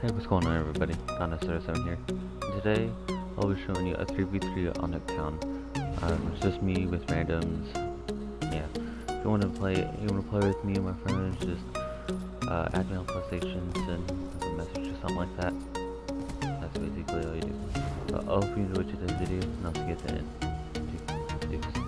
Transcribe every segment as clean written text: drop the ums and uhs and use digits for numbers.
Hey, what's going on everybody? Dinosaur7 here. And today, I'll be showing you a 3v3 on Nuketown. It's just me with randoms. Yeah. If you want to play with me and my friends, just add me on PlayStation, send a message or something like that. That's basically all you do. But I hope you enjoyed today's video, and I'll see you at the end. Deuce.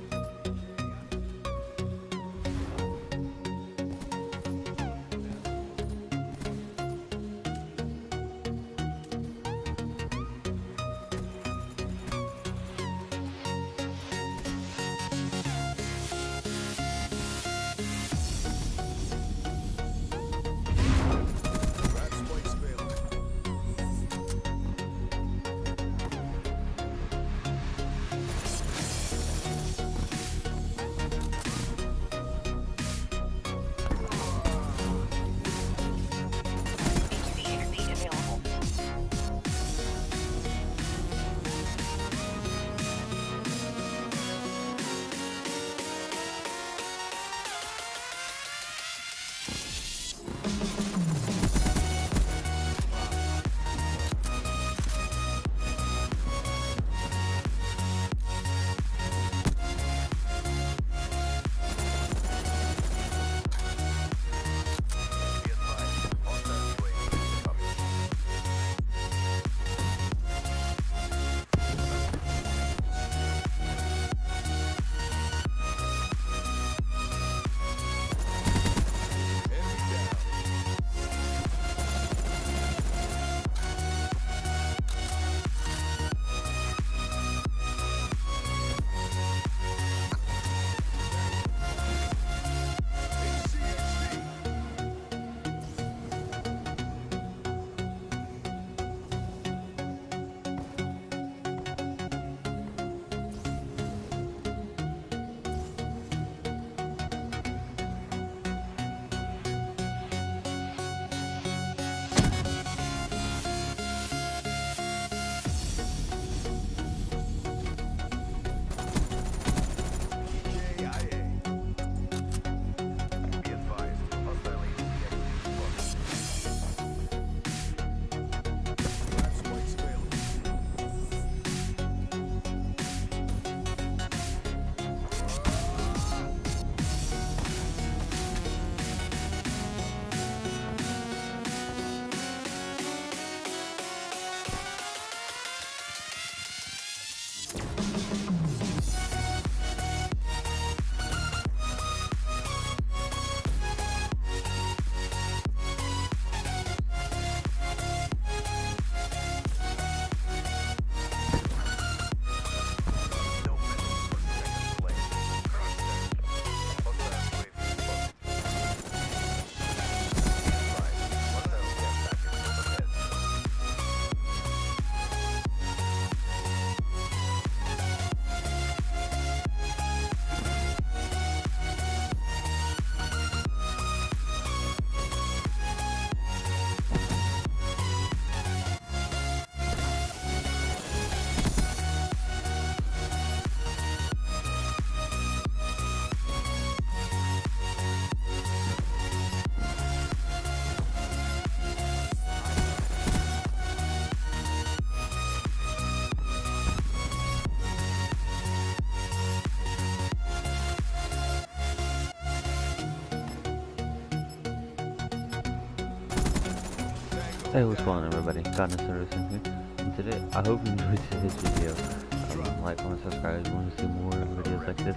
Hey, what's going on everybody? Dinosaur7 here. And today, I hope you enjoyed today's video. Like, comment, subscribe if you want to see more videos like this.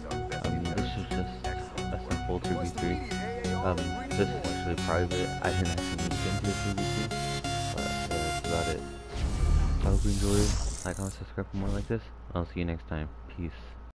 This is just a simple 3v3. This is actually private. I didn't actually get into a 3v3, but that's about it. I hope you enjoyed. Like, comment, subscribe for more like this. I'll see you next time. Peace.